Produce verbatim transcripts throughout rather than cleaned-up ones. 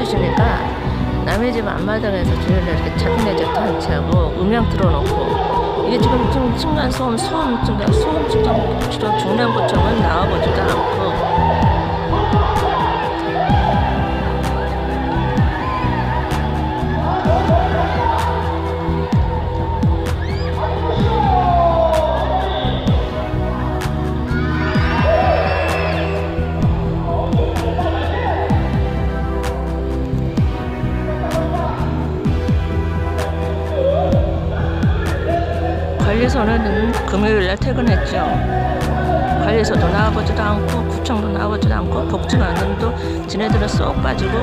그러시니까 남의 집 앞마당에서 저희를 이렇게 자기네 집 단체하고 음향 틀어놓고 이게 지금 지금 층간소음 소음 증가 소음 증가 중량구청은 나와보지도 않고 관리소는 금요일날 퇴근했죠. 관리소도 나와보지도 않고 구청도 나와보지도 않고 복지관도 지네들은 쏙 빠지고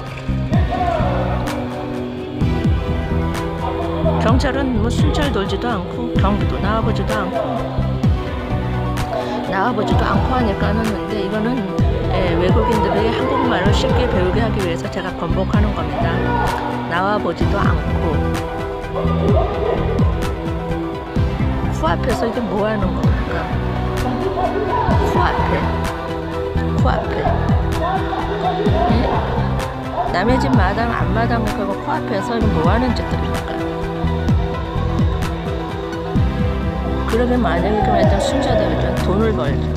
경찰은 뭐 순찰 돌지도 않고 경비도 나와보지도 않고 나와보지도 않고 하니까는 근데 이거는 예, 외국인들이 한국말을 쉽게 배우게 하기 위해서 제가 번복하는 겁니다. 나와보지도 않고 코앞에서 이게 뭐 하는 겁니까? 코앞에, 코앞에. 예? 남의 집 마당, 앞마당 가고 코앞에서 이게 뭐 하는 짓들입니까? 그러면 만약에 그럼 일단 순자들은 돈을 벌죠.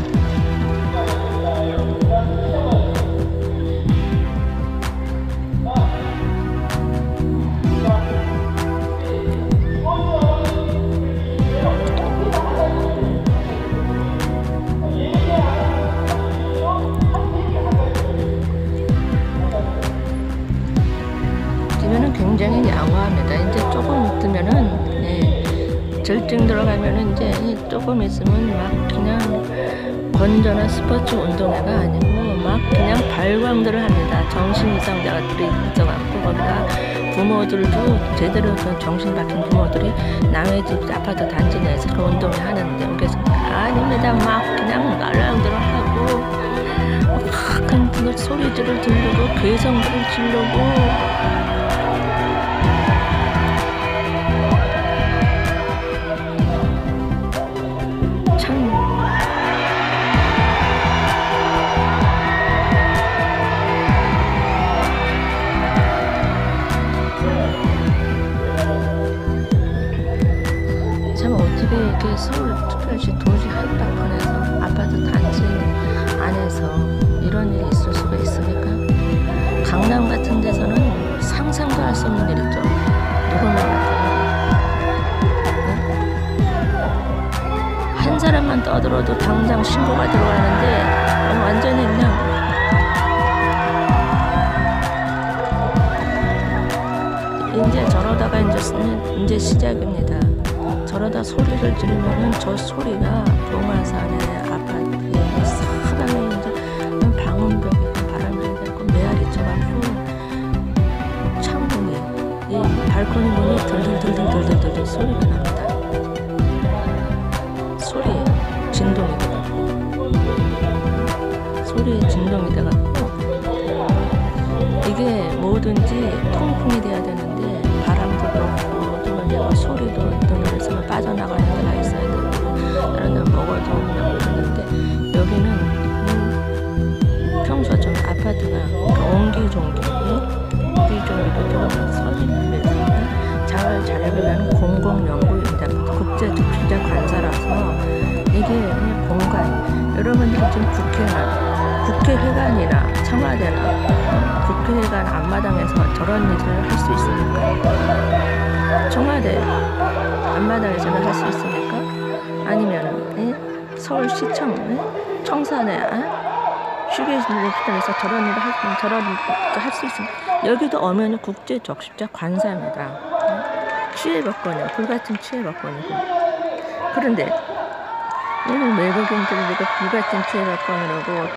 굉장히 양호합니다. 이제 조금 있으면은 예, 절정 들어가면은 이제 조금 있으면 막 그냥 건전한 스포츠 운동회가 아니고 막 그냥 발광들을 합니다. 정신 이상자들이 있어갖고 거기다 부모들도 제대로 그 정신 박힌 부모들이 남의 집 아파트 단지 내에서 그 운동회 하는데 그래서 아닙니다. 막 그냥 말랑들을 하고 막 큰 소리들을 들르고 괴성들을 지르고 이렇게 서울특별시 도시 한복판에서 아파트 단지 안에서 이런 일이 있을 수가 있습니까? 강남 같은 데서는 상상도 할 수 없는 일이죠. 누구나 네? 한 사람만 떠들어도 당장 신고가 들어가는데 완전히 그냥 이제 저러다가 이제, 이제 시작입니다. 저러다 소리를 지르면은 저 소리가 동화산의 아파트에 사방에 이제 방음벽에 바람이 되고 메아리 쳐갖고 창문이 이 발코니 문이 들들들들들들들 소리가 납니다. 소리에 진동이 돼갖고 소리에 진동이 돼갖고 이게 뭐든지 통풍이 돼야 되는데 바람도 그렇고 또 내가 소리도 빠져나가는 데가 있어야 되고 다른 데는 먹어도 그러는데 여기는 음, 평소 좀 아파트가 옹기종기 옹기종기도 조금 서집에서 자활 자력을 위한 공공연구입니다. 국제적시자 관사라서 이게 공간 여러분들이 지금 국회나 국회회관이나 청와대나 국회회관 앞마당에서 저런 일을 할 수 있습니까? 청와대 앞마당에서는 할 수 있습니까? 아니면은 예? 서울시청 예? 청산에 아? 휴게실에서 저런 일을 할, 저런 일을 할 수 있습니까? 여기도 엄연히 국제적십자 관사입니다. 예? 취해법권이요. 불같은 취해법권이고. 그런데 외국인들이 이거 불같은 취해법권이라고